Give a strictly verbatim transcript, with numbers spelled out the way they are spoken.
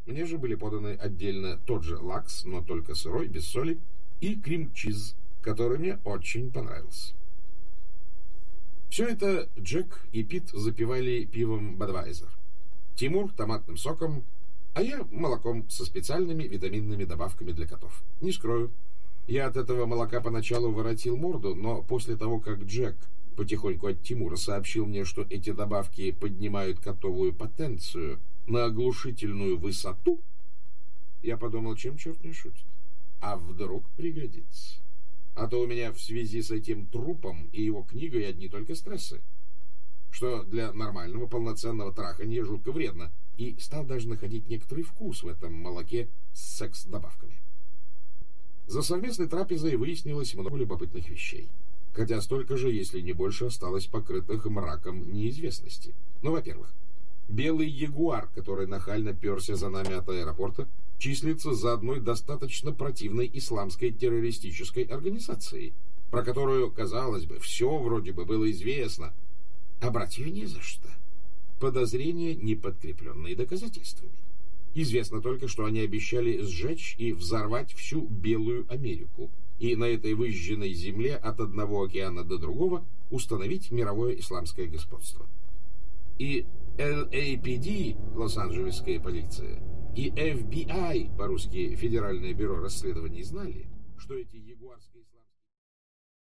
Мне же были поданы отдельно тот же лакс, но только сырой, без соли, и крем-чиз, который мне очень понравился. Все это Джек и Пит запивали пивом Budweiser, Тимур томатным соком, а я молоком со специальными витаминными добавками для котов. Не скрою, я от этого молока поначалу воротил морду, но после того, как Джек потихоньку от Тимура сообщил мне, что эти добавки поднимают котовую потенцию на оглушительную высоту, я подумал, чем черт не шутит. А вдруг пригодится. А то у меня в связи с этим трупом и его книгой одни только стрессы, что для нормального полноценного траханья жутко вредно, и стал даже находить некоторый вкус в этом молоке с секс-добавками. За совместной трапезой выяснилось много любопытных вещей, хотя столько же, если не больше, осталось покрытых мраком неизвестности. Ну, во-первых, белый ягуар, который нахально перся за нами от аэропорта, числится за одной достаточно противной исламской террористической организацией, про которую, казалось бы, все вроде бы было известно, а брать ее не за что. Подозрения, не подкрепленные доказательствами. Известно только, что они обещали сжечь и взорвать всю Белую Америку, и на этой выжженной земле от одного океана до другого установить мировое исламское господство. И эл эй пи ди, Лос-Анджелесская полиция, и эф би ай, по-русски Федеральное бюро расследований, знали, что эти ягуарские исламские...